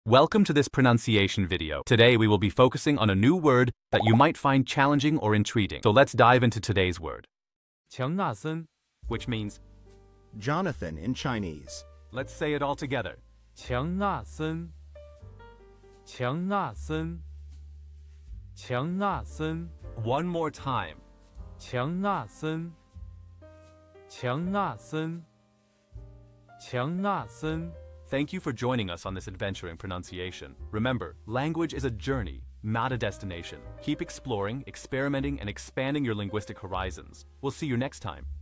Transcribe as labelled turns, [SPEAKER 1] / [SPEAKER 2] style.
[SPEAKER 1] Welcome to this pronunciation video. Today we will be focusing on a new word that you might find challenging or intriguing. So let's dive into today's word.
[SPEAKER 2] qiáng,
[SPEAKER 1] Which means,
[SPEAKER 3] Johnathan in Chinese.
[SPEAKER 1] let's say it all together.
[SPEAKER 2] qiáng, qiáng, qiáng,
[SPEAKER 1] One more time.
[SPEAKER 2] qiáng, qiáng, qiáng.
[SPEAKER 1] Thank you for joining us on this adventure in pronunciation. Remember, language is a journey, not a destination. Keep exploring, experimenting, and expanding your linguistic horizons. We'll see you next time.